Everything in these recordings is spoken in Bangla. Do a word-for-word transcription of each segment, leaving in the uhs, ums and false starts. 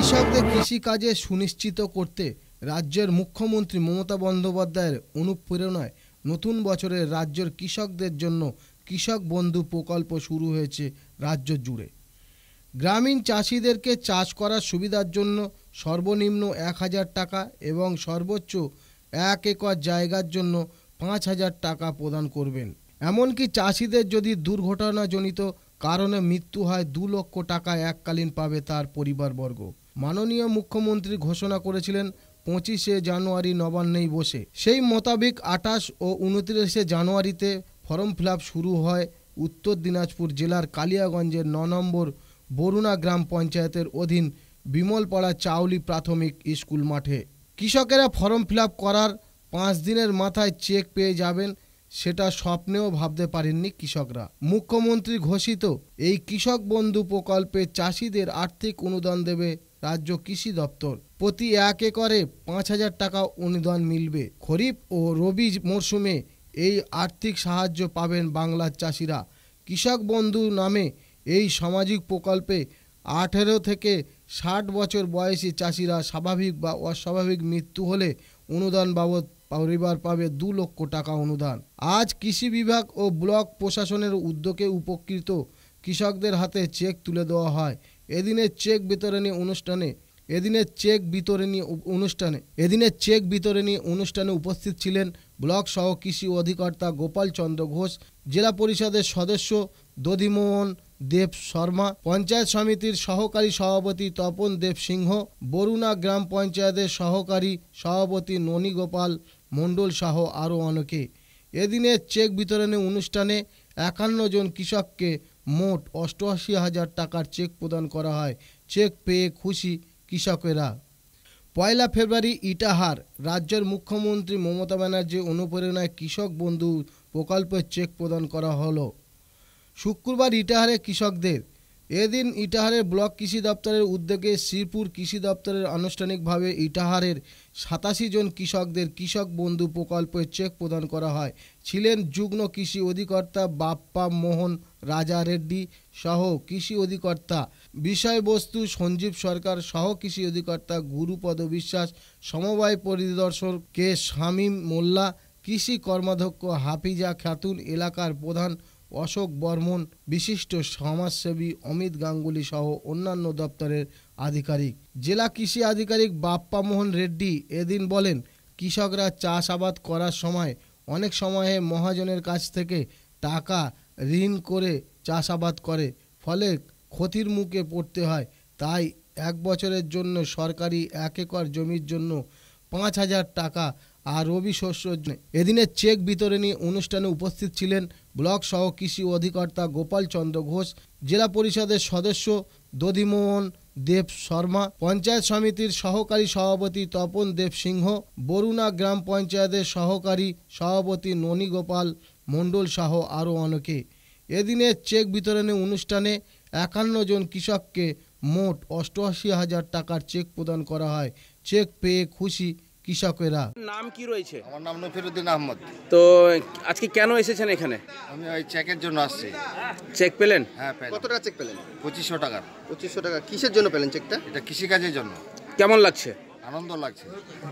কৃষকদের কৃষিকাজে সুনিশ্চিত করতে রাজ্যের মুখ্যমন্ত্রী মমতা বন্দ্যোপাধ্যায়ের অনুপ্রেরণায় নতুন বছরে রাজ্যের কৃষকদের জন্য কৃষক বন্ধু প্রকল্প শুরু হয়েছে রাজ্য জুড়ে। গ্রামীণ চাষিদেরকে চাষ করার সুবিধার জন্য সর্বনিম্ন এক হাজার টাকা এবং সর্বোচ্চ এক একর জায়গার জন্য পাঁচ হাজার টাকা প্রদান করবেন। এমনকি চাষিদের যদি দুর্ঘটনাজনিত কারণে মৃত্যু হয় দু লক্ষ টাকা এককালীন পাবে তার পরিবারবর্গ। মাননীয় মুখ্যমন্ত্রী ঘোষণা করেছিলেন পঁচিশে জানুয়ারি নবান্নেই বসে। সেই মোতাবেক আঠাশ ও উনত্রিশে জানুয়ারিতে ফর্ম ফিল আপ শুরু হয় উত্তর দিনাজপুর জেলার কালিয়াগঞ্জের ন নম্বর বরুণা গ্রাম পঞ্চায়েতের অধীন বিমলপাড়া চাউলি প্রাথমিক স্কুল মাঠে। কৃষকেরা ফর্ম ফিল আপ করার পাঁচ দিনের মাথায় চেক পেয়ে যাবেন, সেটা স্বপ্নেও ভাবতে পারেননি কৃষকরা। মুখ্যমন্ত্রী ঘোষিত এই কৃষক বন্ধু প্রকল্পে চাষিদের আর্থিক অনুদান দেবে রাজ্য কৃষি দপ্তর। প্রতি এক একরে পাঁচ হাজার টাকা অনুদান মিলবে। খরিফ ও রবি মরশুমে এই আর্থিক সাহায্য পাবেন বাংলার চাষিরা। কৃষক বন্ধু নামে এই সামাজিক প্রকল্পে আঠেরো থেকে ষাট বছর বয়সী চাষিরা স্বাভাবিক বা অস্বাভাবিক মৃত্যু হলে অনুদান বাবদ পরিবার পাবে দু লক্ষ টাকা অনুদান। আজ কৃষি বিভাগ ও ব্লক প্রশাসনের উদ্যোগে উপকৃত কৃষকদের হাতে চেক তুলে দেওয়া হয়। এদিনের চেক বিতরণী অনুষ্ঠানে এদিনের চেক বিতরণী অনুষ্ঠানে এদিনের চেক বিতরণী অনুষ্ঠানে উপস্থিত ছিলেন ব্লক সহ কৃষি অধিকর্তা গোপাল চন্দ্র ঘোষ, জেলা পরিষদের সদস্য দধিমোহন দেব শর্মা, পঞ্চায়েত সমিতির সহকারী সভাপতি তপন দেব সিংহ, বরুণা গ্রাম পঞ্চায়েতের সহকারী সভাপতি ননী গোপাল মণ্ডল সহ আরও অনেকে। এদিনের চেক বিতরণী অনুষ্ঠানে একান্ন জন কৃষককে মোট অষ্টআশি হাজার টাকার চেক প্রদান করা হয়। চেক পেয়ে খুশি কৃষকেরা। পয়লা ফেব্রুয়ারি ইটাহার রাজ্যের মুখ্যমন্ত্রী মমতা ব্যানার্জির অনুপ্রেরণায় কৃষক বন্ধু প্রকল্পের চেক প্রদান করা হলো। শুক্রবার ইটাহারে কৃষকদের এদিন ইটাহারের ব্লক কৃষি দপ্তরের উদ্যোগে শ্রীপুর কৃষি দপ্তরের আনুষ্ঠানিকভাবে ইটাহারের সাতাশি জন কৃষকদের কৃষক বন্ধু প্রকল্পের চেক প্রদান করা হয়। ছিলেন যুগ্ম কৃষি অধিকর্তা বাপ্পা মোহন রাজা রেড্ডি সহ কৃষি অধিকর্তা। বিষয়বস্তু সঞ্জীব সরকার সহ কৃষি অধিকর্তা গুরুপদ বিশ্বাস, সমবায় পরিদর্শক কে শামীম মোল্লা, কৃষি কর্মাধ্যক্ষ হাফিজা খাতুন, এলাকার প্রধান অশোক বর্মন, বিশিষ্ট সমাজসেবী অমিত গাঙ্গুলি সহ অন্যান্য দপ্তরের আধিকারিক। জেলা কৃষি আধিকারিক বাপ্পা মোহন রেড্ডি এদিন বলেন, কৃষকরা চাষাবাদ করার সময় অনেক সময়ে মহাজনের কাছ থেকে টাকা ঋণ করে চাষাবাদ করে, ফলে ক্ষতির মুখে পড়তে হয়। তাই এক বছরের জন্য সরকারি এক একর জমির জন্য পাঁচ হাজার টাকা আর রবি শস্য। এদিনের চেক বিতরণী অনুষ্ঠানে উপস্থিত ছিলেন ব্লক সহ কৃষি অধিকর্তা গোপাল চন্দ্র ঘোষ, জেলা পরিষদের সদস্য দধিমোহন দেব শর্মা, পঞ্চায়েত সমিতির সহকারী সভাপতি তপন দেব সিংহ, বরুণা গ্রাম পঞ্চায়েতের সহকারী সভাপতি ননী গোপাল মণ্ডল সহ আরও অনেকে। এদিনের চেক বিতরণী অনুষ্ঠানে একান্ন জন কৃষককে মোট অষ্টআশি হাজার টাকার চেক প্রদান করা হয়। চেক পেয়ে খুশি কৃষকেরা। নাম কি রয়েছে? আমার নাম নফিরউদ্দিন আহমদ। তো আজকে কেন এসেছেন এখানে? আমি ওই চেকের জন্য আসছি। চেক পেলেন? হ্যাঁ পেলাম। কত টাকা চেক পেলেন? পঁচিশশো টাকা। পঁচিশশো টাকা কিসের জন্য পেলেন চেকটা? এটা কৃষিকাজের জন্য। কেমন লাগছে? আনন্দ লাগছে।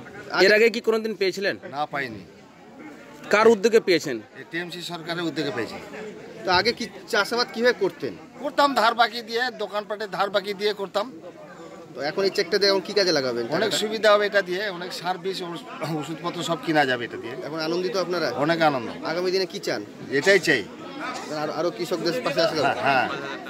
এর আগে কি কোনোদিন পেয়েছিলেন? না, পাইনি। কার উদ্যোগে পেয়েছেন? এই টিএমসি সরকারের উদ্যোগে পেয়েছি। তো আগে কি চাষাবাদ কিভাবে করতেন? করতাম ধার বাকি দিয়ে, দোকানপাটে ধার বাকি দিয়ে করতাম। তো এখন এই চেকটা দিয়ে এখন কি কাজে লাগাবেন? অনেক সুবিধা হবে এটা দিয়ে, অনেক সার বীজ ওষুধপত্র সব কিনা যাবে এটা দিয়ে। এখন আনন্দিত আপনারা? অনেক আনন্দ। আগামী দিনে কি চান? এটাই চাই। আরো আরো কৃষকদের পাশে আসলে হ্যাঁ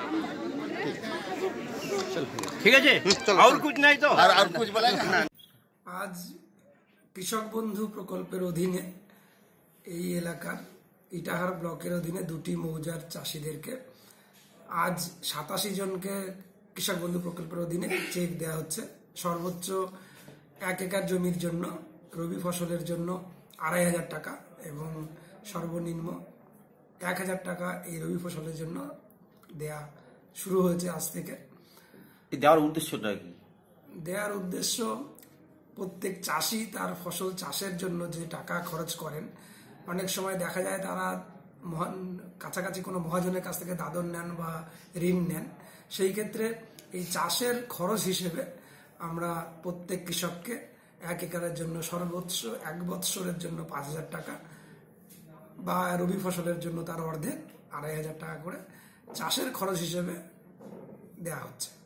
ঠিক আছে, আর কিছু নাই তো? আর আর কিছু বলেন না। আজ কৃষক বন্ধু প্রকল্পের অধীনে এই এলাকার ইটাহার ব্লকের অধীনে দুটি মৌজার চাষিদেরকে আজ সাতাশি জনকে কৃষক বন্ধু প্রকল্পের অধীনে চেক দেওয়া হচ্ছে। সর্বোচ্চ এক একর জমির জন্য রবি ফসলের জন্য আড়াই হাজার টাকা এবং সর্বনিম্ন এক হাজার টাকা এই রবি ফসলের জন্য দেয়া শুরু হয়েছে আজ থেকে। দেওয়ার উদ্দেশ্যটা কি? দেওয়ার উদ্দেশ্য প্রত্যেক চাষি তার ফসল চাষের জন্য যে টাকা খরচ করেন, অনেক সময় দেখা যায় তারা মহান কাছাকাছি কোনো মহাজনের কাছ থেকে দাদন নেন বা ঋণ নেন। সেই ক্ষেত্রে এই চাষের খরচ হিসেবে আমরা প্রত্যেক কৃষককে এক একরের জন্য সর্বোচ্চ এক বৎসরের জন্য পাঁচ হাজার টাকা বা রবি ফসলের জন্য তার অর্ধেক আড়াই হাজার টাকা করে চাষের খরচ হিসেবে দেওয়া হচ্ছে।